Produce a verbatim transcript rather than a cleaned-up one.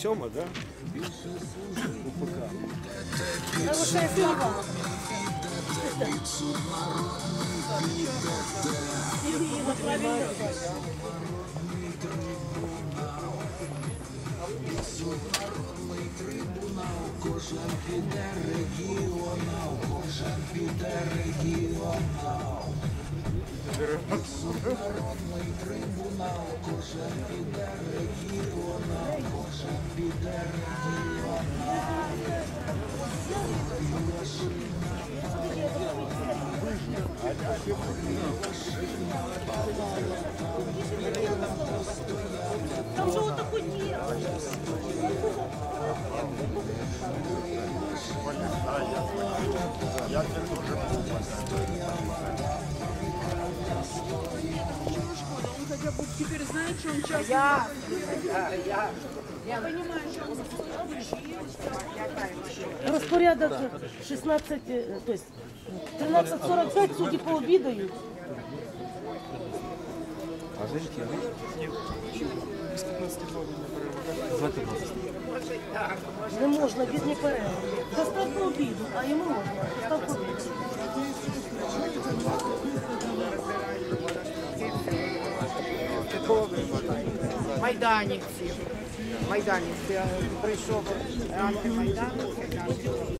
сьома, да? УПК. Хорошая слава. Народний трибунал, кожен піде регіонал, кожен піде регіонал. Народний трибунал, кожен піде регіонал, кожен піде Там же вот такой нет. Он хотя бы теперь знает, что он часто... Я, Я понимаю, что он Розпорядок шістнадцять, е, то есть тринадцять сорок п'ять судді пообідають. А жінки? Не можна, без не перерви. Достав по обіду, а йому можна. Достав по обіду. Майданівці. Майданівці. Прийшов антимайданівці.